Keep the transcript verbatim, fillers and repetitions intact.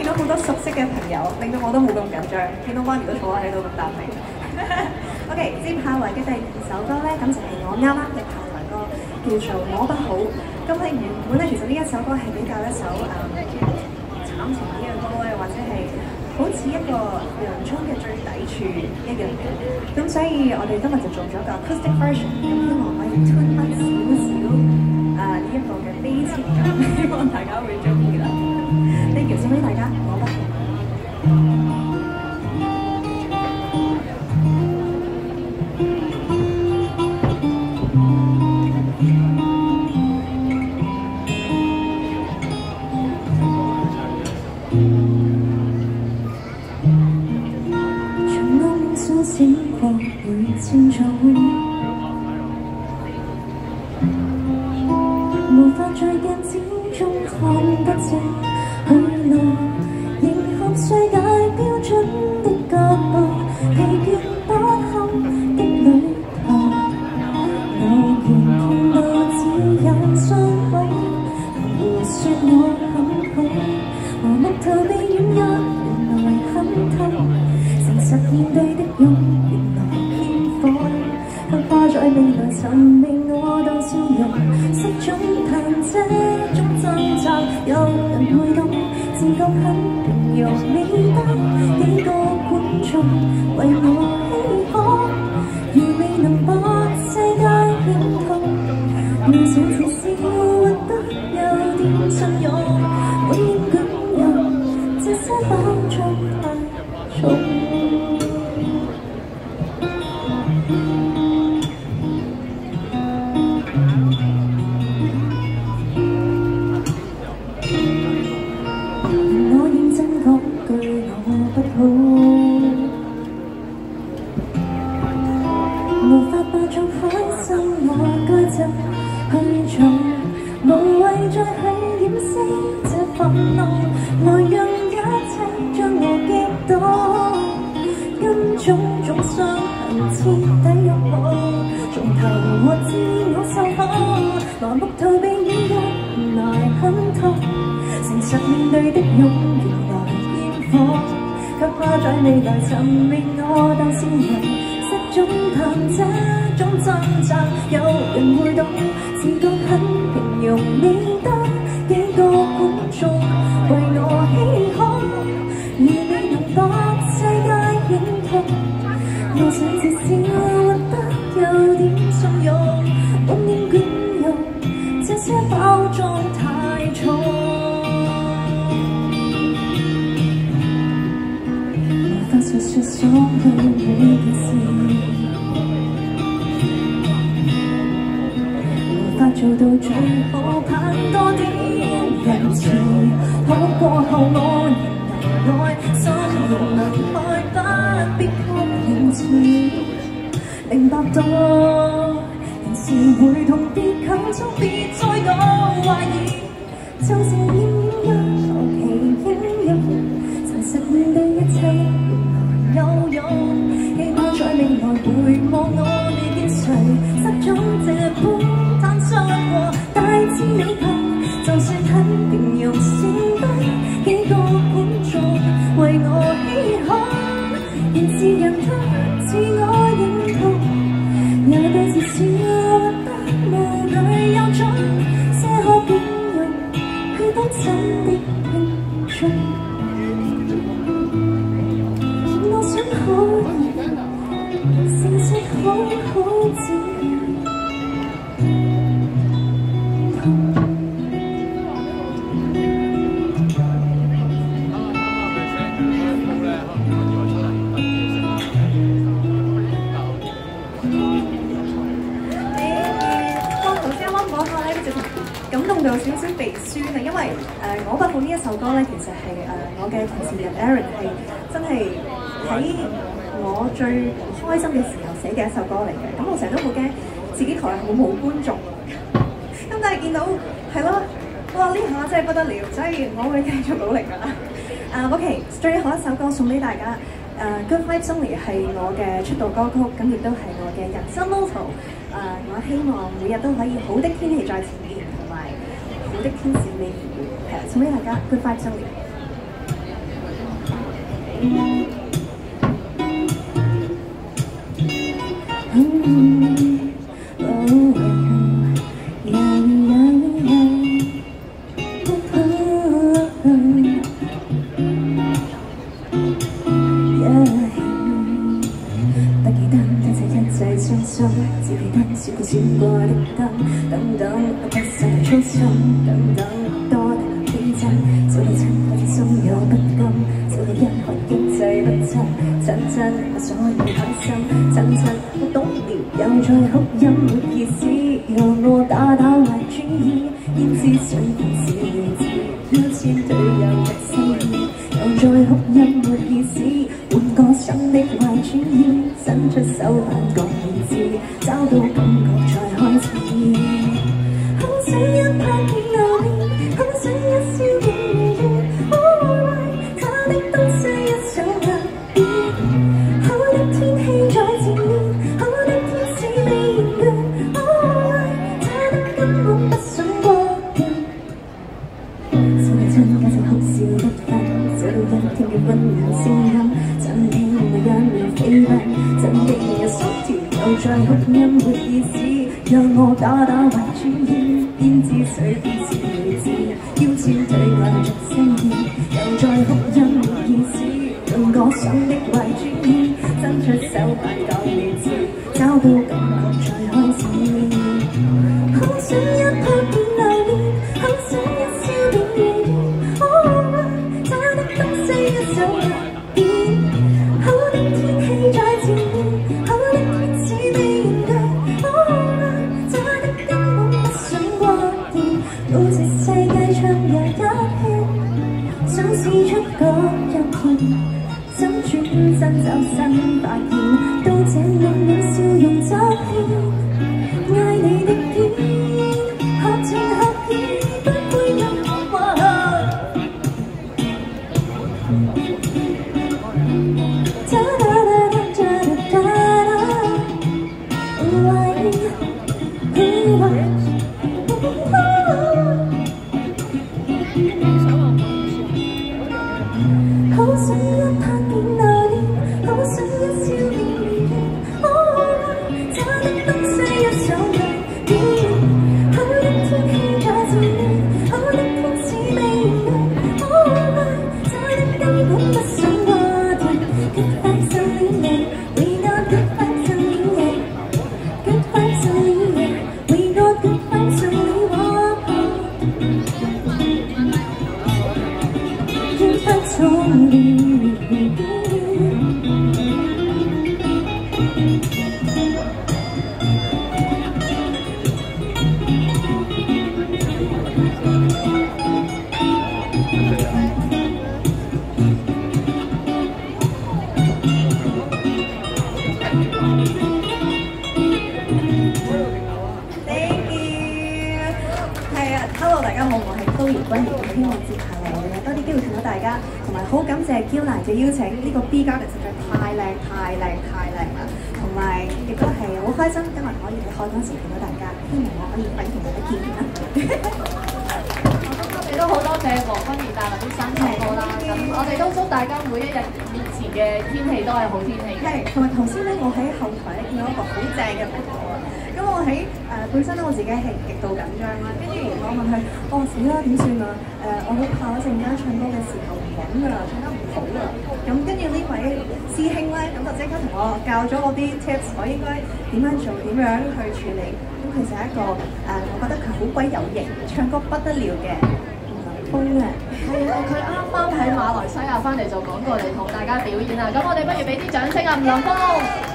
咗好多熟悉嘅朋友，令到我都冇咁緊張。見到媽咪都坐喺度咁答你。OK， 接下來嘅第二首歌咧，咁就係我啱啱嘅校台歌，叫做《摸不好》。咁咧原本咧，其實呢一首歌係比較一首誒慘情啲嘅歌咧，或者係好似一個洋葱嘅最底處一樣嘅。咁所以我哋今日就做咗個 acoustic version， 咁希望可以 tune 翻少少啊呢一個嘅悲情感，希望大家會中意啦。Thank you， 送俾大家，摸不好。醒過會清楚，無法在鏡子中看得清去路，迎合世界標準的腳步，疲倦不堪的旅途，偶然碰到只有傷口，胡說我很好，麻木逃避軟弱，原來很痛。實面對的勇原來偏頗，卻化在未來尋覓我當笑容，色中談這種掙扎，有人會懂，自覺很平庸美德，幾個觀眾為我稀罕，如未能把世界認同，要想至少活得有點信用，永遠捲入這些包裝太重。無法霸縱開心，我該怎去做？無謂再去掩飾這憤怒，來讓一切將我擊倒，跟種種傷痕徹底擁抱，從頭和自我受苦，麻木逃避軟弱原來很痛，誠實面對的勇原來煙火，卻怕在未來尋覓我當笑容。中談這種掙扎，有人會懂，自覺很平庸美德，幾個觀眾為我稀罕，如未能把世界認同，我想至少活得有點信用，永遠捲入這些包裝太重，無法述說所有每件事。做到最好，盼多點仁慈，可過後我仍能愛，心仍能愛，不必給演辭。明白到人是會同別強衝，別再講懷疑，就成厭厭一求其應用，誠實面對一切原來有用，希望在未來回望我未見誰失蹤這般。傷過大致美麗，就算很平庸剩低幾個觀眾為我稀罕，仍是人得自我認同，也對自少活得無懼有種，些可兼容去當真的聽眾。我想可以誠實好好自有少少鼻酸啊，因為誒、呃、我不好呢一首歌咧，其實係誒、呃、我嘅同事人 Aaron 係真係喺我最唔開心嘅時候寫嘅一首歌嚟嘅。咁我成日都好驚自己台好冇觀眾，咁但係見到係咯，哇呢下真係不得了，所以我會繼續努力㗎啦。啊、uh, OK， 最後一首歌送俾大家，誒、uh, Good Vibes Only 係我嘅出道歌曲，咁亦都係我嘅人生 motto。誒、uh, 我希望每日都可以好的天氣在前面，同埋好的天使未如願，係啊，送俾大家 Good Vibes Only。 相信只記得閃過閃過的燈，等等我不散的初心，等等多大能天真，早已親愛的心有不甘，早已因為經濟不振，親親我所以開心，親親我懂了又再哭泣沒意思，讓我打打壞主意，焉知想故事如此，標籤對有着心意，又再哭泣沒意思，換個新的壞主意，伸出手扮個面子，找到感覺才開始。好想一拍見留念，好想一笑便如願。Alright， 差的東西一早入邊，好的天氣在前面，好的天使未現倦。Alright， 差得根本不想過境。小女親家陣哭笑不分，找到一天嘅溫暖聲音，震驚我眼面飛奔，震驚我心跳又再哭泣沒意思，讓我打打壞主意，焉知水變是女子，腰纖對眼着心意，又再哭泣沒意思，用我想的壞主意，伸出手扮講面子，找到感覺才開始。好想一拍見留念，好想一笑便如願。Alright， 差的東西一早入邊，好的天氣在前面，好的天使未現倦。Alright， 差的根本不想掛念，到這世界唱也一圈，想試出嗰一天，想轉身走新發現，到這滿臉笑容乍現，愛你的天，合情合意，不會任何話。Da da da da da da da. Why? Why? 好想一拍見留念，好想一笑便如願。Alright， 差的東西一早入邊，好的天氣在前面，好的天使未現倦。Alright， 差的根本不想掛念。Good vibes only, we got good vibes only, good vibes only, we got good vibes only. Good vibes only. 係啊 ，Hello 大家好，我係高妍君怡，希望接下來我哋有多啲機會見到大家，同埋好感謝嬌娜嘅邀請，呢、這個 B Garden 實在太靚、太靚、太靚啦，同埋亦都係好開心今日可以喺開嗰時見到大家，希望我可以快啲同大家見面啦。 我哋都好多謝黃君怡帶來啲新唱歌啦，咁我哋都祝大家每一日面前嘅天氣都係好天氣。 係，同埋頭先咧，我喺後台咧見到一個好正嘅圖圖啊！咁我喺誒、呃、本身咧，我自己係極度緊張啦，跟住我問佢：哦死啦點算啊？誒、呃、我好怕我陣間唱歌嘅時候唔穩㗎啦，唱得唔好啊！咁跟住呢位師兄咧，咁就即刻同我教咗我啲 tips， 我應該點樣做，點樣去處理。咁其實係一個誒、呃，我覺得佢好鬼有型，唱歌不得了嘅。係啊，佢啱啱喺馬來西亞翻嚟就趕過嚟同大家表演啦，咁我哋不如俾啲掌聲啊，吳林峰！